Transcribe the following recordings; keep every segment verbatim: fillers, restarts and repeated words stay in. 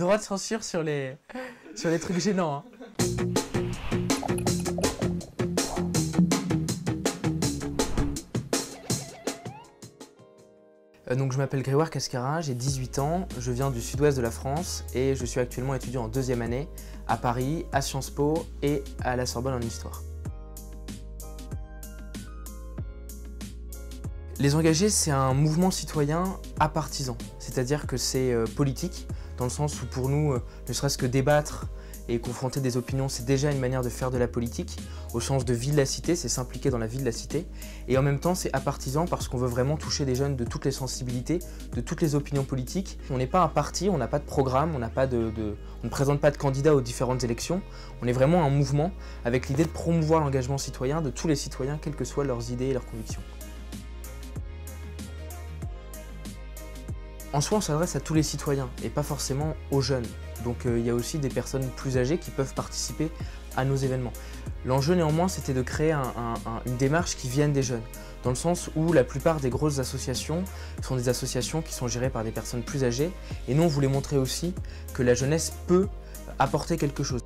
Droit de censure sur les, sur les trucs gênants. Hein. Donc je m'appelle Grégoire Cascara, j'ai dix-huit ans, je viens du sud-ouest de la France et je suis actuellement étudiant en deuxième année à Paris, à Sciences Po et à la Sorbonne en histoire. Les engagés, c'est un mouvement citoyen apartisan, c'est-à-dire que c'est euh, politique, dans le sens où pour nous, euh, ne serait-ce que débattre et confronter des opinions, c'est déjà une manière de faire de la politique, au sens de vie de la cité, c'est s'impliquer dans la vie de la cité. Et en même temps, c'est apartisan parce qu'on veut vraiment toucher des jeunes de toutes les sensibilités, de toutes les opinions politiques. On n'est pas un parti, on n'a pas de programme, on n'a pas de, de, on ne présente pas de candidats aux différentes élections. On est vraiment un mouvement avec l'idée de promouvoir l'engagement citoyen de tous les citoyens, quelles que soient leurs idées et leurs convictions. En soi, on s'adresse à tous les citoyens et pas forcément aux jeunes. Donc euh, il y a aussi des personnes plus âgées qui peuvent participer à nos événements. L'enjeu néanmoins, c'était de créer un, un, un, une démarche qui vienne des jeunes, dans le sens où la plupart des grosses associations sont des associations qui sont gérées par des personnes plus âgées. Et nous, on voulait montrer aussi que la jeunesse peut apporter quelque chose.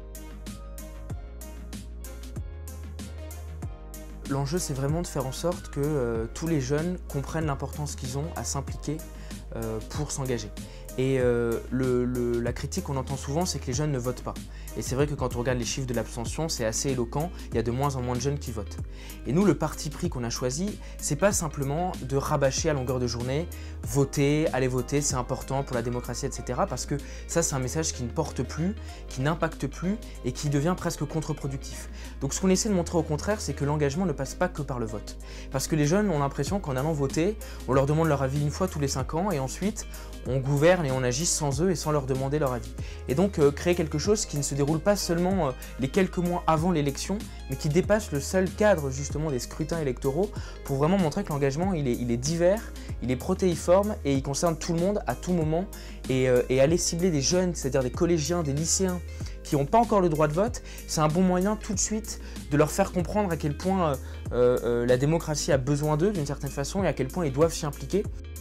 L'enjeu, c'est vraiment de faire en sorte que euh, tous les jeunes comprennent l'importance qu'ils ont à s'impliquer euh, pour s'engager. Et euh, le, le, la critique qu'on entend souvent, c'est que les jeunes ne votent pas. Et c'est vrai que quand on regarde les chiffres de l'abstention, c'est assez éloquent, il y a de moins en moins de jeunes qui votent. Et nous, le parti pris qu'on a choisi, c'est pas simplement de rabâcher à longueur de journée, voter, aller voter, c'est important pour la démocratie, et cetera. Parce que ça, c'est un message qui ne porte plus, qui n'impacte plus et qui devient presque contre-productif. Donc ce qu'on essaie de montrer au contraire, c'est que l'engagement ne passe pas que par le vote. Parce que les jeunes ont l'impression qu'en allant voter, on leur demande leur avis une fois tous les cinq ans et ensuite on gouverne et on agit sans eux et sans leur demander leur avis. Et donc euh, créer quelque chose qui ne se déroule pas seulement euh, les quelques mois avant l'élection, mais qui dépasse le seul cadre justement des scrutins électoraux pour vraiment montrer que l'engagement il est, il est divers, il est protéiforme et il concerne tout le monde à tout moment. Et, euh, et aller cibler des jeunes, c'est-à-dire des collégiens, des lycéens qui n'ont pas encore le droit de vote, c'est un bon moyen tout de suite de leur faire comprendre à quel point euh, euh, la démocratie a besoin d'eux d'une certaine façon et à quel point ils doivent s'y impliquer.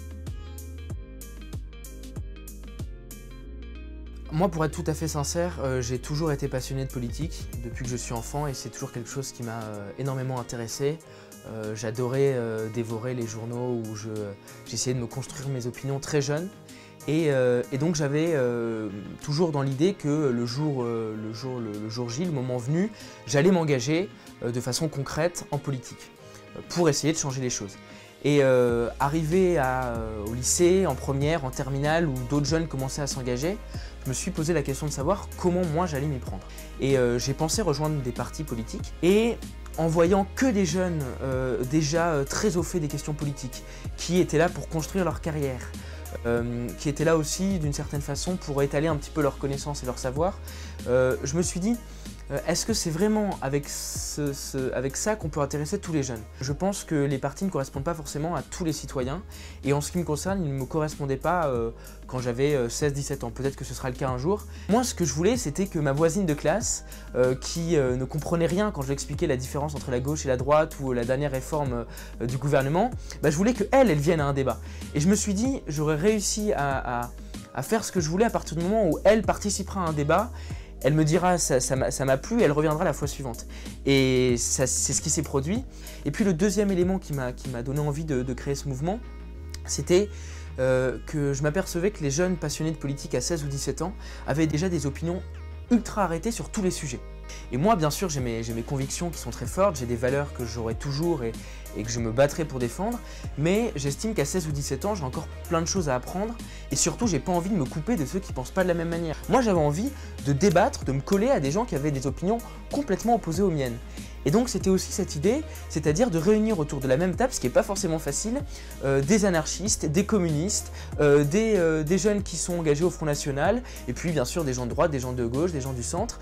Moi, pour être tout à fait sincère, euh, j'ai toujours été passionné de politique depuis que je suis enfant et c'est toujours quelque chose qui m'a euh, énormément intéressé. Euh, J'adorais euh, dévorer les journaux où j'essayais de me construire mes opinions très jeune. Et, euh, et donc j'avais euh, toujours dans l'idée que le jour, euh, le, jour, le, le jour J, le moment venu, j'allais m'engager euh, de façon concrète en politique euh, pour essayer de changer les choses. Et euh, arrivé à, euh, au lycée, en première, en terminale, où d'autres jeunes commençaient à s'engager, je me suis posé la question de savoir comment moi j'allais m'y prendre. Et euh, j'ai pensé rejoindre des partis politiques. Et en voyant que des jeunes euh, déjà euh, très au fait des questions politiques, qui étaient là pour construire leur carrière, euh, qui étaient là aussi d'une certaine façon pour étaler un petit peu leurs connaissances et leur savoir, euh, je me suis dit, Euh, est-ce que c'est vraiment avec, ce, ce, avec ça qu'on peut intéresser tous les jeunes? Je pense que les partis ne correspondent pas forcément à tous les citoyens et en ce qui me concerne, ils ne me correspondaient pas euh, quand j'avais euh, seize dix-sept ans. Peut-être que ce sera le cas un jour. Moi, ce que je voulais, c'était que ma voisine de classe, euh, qui euh, ne comprenait rien quand je lui expliquais la différence entre la gauche et la droite ou la dernière réforme euh, du gouvernement, bah, je voulais qu'elle, elle vienne à un débat. Et je me suis dit, j'aurais réussi à, à, à faire ce que je voulais à partir du moment où elle participera à un débat. Elle me dira ça, ça m'a plu et elle reviendra la fois suivante. Et c'est ce qui s'est produit. Et puis le deuxième élément qui m'a donné envie de, de créer ce mouvement, c'était euh, que je m'apercevais que les jeunes passionnés de politique à seize ou dix-sept ans avaient déjà des opinions ultra arrêtées sur tous les sujets. Et moi, bien sûr, j'ai mes, j'ai mes convictions qui sont très fortes, j'ai des valeurs que j'aurai toujours et, et que je me battrai pour défendre, mais j'estime qu'à seize ou dix-sept ans, j'ai encore plein de choses à apprendre et surtout, j'ai pas envie de me couper de ceux qui pensent pas de la même manière. Moi, j'avais envie de débattre, de me coller à des gens qui avaient des opinions complètement opposées aux miennes. Et donc, c'était aussi cette idée, c'est-à-dire de réunir autour de la même table, ce qui n'est pas forcément facile, euh, des anarchistes, des communistes, euh, des, euh, des jeunes qui sont engagés au Front National, et puis bien sûr des gens de droite, des gens de gauche, des gens du centre.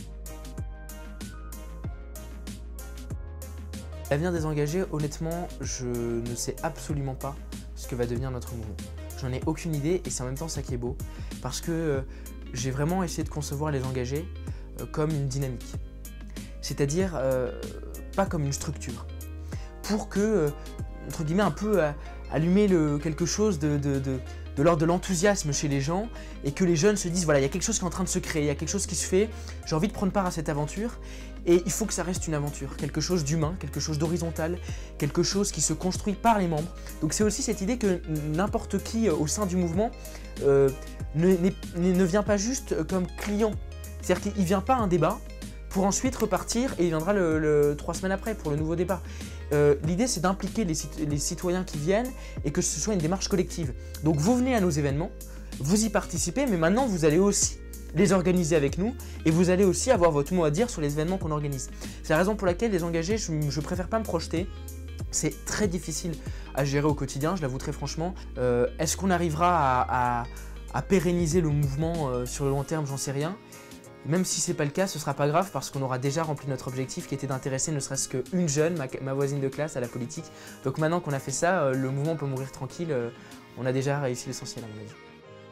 L'avenir des engagés, honnêtement, je ne sais absolument pas ce que va devenir notre mouvement. J'en ai aucune idée et c'est en même temps ça qui est beau, parce que euh, j'ai vraiment essayé de concevoir les engagés euh, comme une dynamique. C'est-à-dire euh, pas comme une structure, pour que, euh, entre guillemets, un peu euh, allumer le, quelque chose de, de, de, de l'ordre de l'enthousiasme chez les gens et que les jeunes se disent voilà, il y a quelque chose qui est en train de se créer, il y a quelque chose qui se fait, j'ai envie de prendre part à cette aventure et il faut que ça reste une aventure, quelque chose d'humain, quelque chose d'horizontal, quelque chose qui se construit par les membres. Donc c'est aussi cette idée que n'importe qui au sein du mouvement euh, ne, ne vient pas juste comme client, c'est-à-dire qu'il ne vient pas à un débat pour ensuite repartir et il viendra le, le, trois semaines après pour le nouveau débat. Euh, L'idée c'est d'impliquer les, les citoyens qui viennent et que ce soit une démarche collective. Donc vous venez à nos événements, vous y participez, mais maintenant vous allez aussi les organiser avec nous et vous allez aussi avoir votre mot à dire sur les événements qu'on organise. C'est la raison pour laquelle les engagés, je, je préfère pas me projeter. C'est très difficile à gérer au quotidien, je l'avoue très franchement. Euh, Est-ce qu'on arrivera à, à, à pérenniser le mouvement euh, sur le long terme? J'en sais rien. Même si ce n'est pas le cas, ce ne sera pas grave parce qu'on aura déjà rempli notre objectif qui était d'intéresser ne serait-ce qu'une jeune, ma, ma voisine de classe, à la politique. Donc maintenant qu'on a fait ça, euh, le mouvement peut mourir tranquille. Euh, on a déjà réussi l'essentiel à mon avis.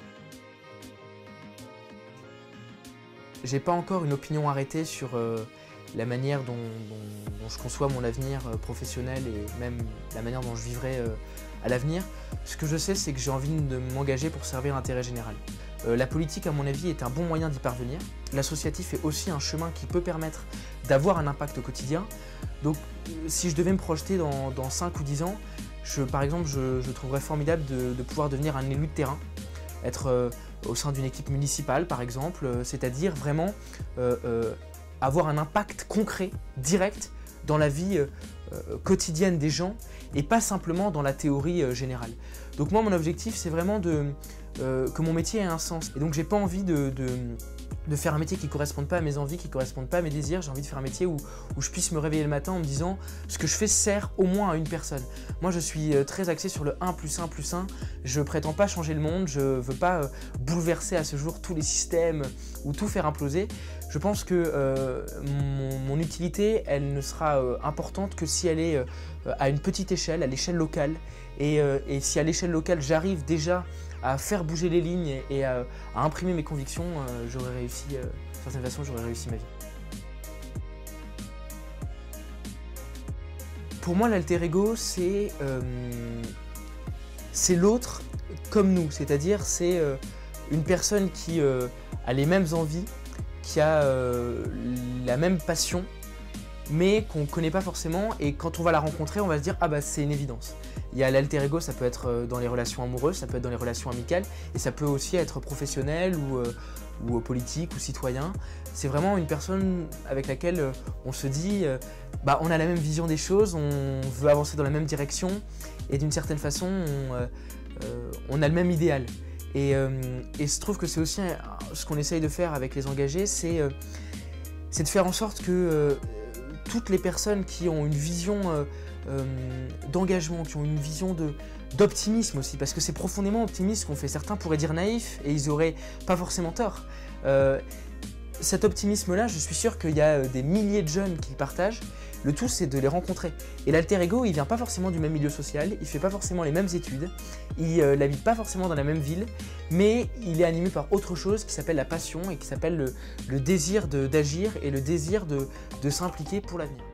J'ai pas encore une opinion arrêtée sur euh, la manière dont, dont, dont je conçois mon avenir euh, professionnel et même la manière dont je vivrai euh, à l'avenir. Ce que je sais, c'est que j'ai envie de m'engager pour servir l'intérêt général. Euh, la politique, à mon avis, est un bon moyen d'y parvenir. L'associatif est aussi un chemin qui peut permettre d'avoir un impact au quotidien. Donc, euh, si je devais me projeter dans, dans cinq ou dix ans, je, par exemple, je, je trouverais formidable de, de pouvoir devenir un élu de terrain, être euh, au sein d'une équipe municipale, par exemple, euh, c'est-à-dire vraiment euh, euh, avoir un impact concret, direct, dans la vie euh, euh, quotidienne des gens et pas simplement dans la théorie euh, générale. Donc moi, mon objectif, c'est vraiment de, euh, que mon métier ait un sens. Et donc, j'ai pas envie de, de, de faire un métier qui ne corresponde pas à mes envies, qui ne corresponde pas à mes désirs. J'ai envie de faire un métier où, où je puisse me réveiller le matin en me disant ce que je fais sert au moins à une personne. Moi, je suis très axé sur le un plus un plus un. Je prétends pas changer le monde, je veux pas euh, bouleverser à ce jour tous les systèmes ou tout faire imploser. Je pense que euh, mon, mon utilité, elle ne sera euh, importante que si elle est euh, à une petite échelle, à l'échelle locale. Et, euh, et si à l'échelle locale, j'arrive déjà à faire bouger les lignes et, et à, à imprimer mes convictions, euh, j'aurais réussi, euh, d'une certaine façon, j'aurais réussi ma vie. Pour moi, l'alter ego, c'est euh, c'est l'autre comme nous, c'est-à-dire c'est euh, une personne qui euh, a les mêmes envies, qui a euh, la même passion, mais qu'on ne connaît pas forcément, et quand on va la rencontrer, on va se dire « Ah bah c'est une évidence ». Il y a l'alter ego, ça peut être dans les relations amoureuses, ça peut être dans les relations amicales, et ça peut aussi être professionnel ou, euh, ou politique ou citoyen. C'est vraiment une personne avec laquelle on se dit euh, bah, on a la même vision des choses, on veut avancer dans la même direction, et d'une certaine façon, on, euh, euh, on a le même idéal. Et, euh, et je trouve que c'est aussi un, ce qu'on essaye de faire avec les engagés, c'est euh, de faire en sorte que euh, toutes les personnes qui ont une vision euh, euh, d'engagement, qui ont une vision d'optimisme aussi, parce que c'est profondément optimiste qu'on fait. Certains pourraient dire naïf et ils n'auraient pas forcément tort. Euh, cet optimisme-là, je suis sûr qu'il y a des milliers de jeunes qui le partagent. Le tout, c'est de les rencontrer. Et l'alter ego, il vient pas forcément du même milieu social, il fait pas forcément les mêmes études, il euh, n'habite pas forcément dans la même ville, mais il est animé par autre chose qui s'appelle la passion et qui s'appelle le, le désir d'agir et le désir de, de s'impliquer pour l'avenir.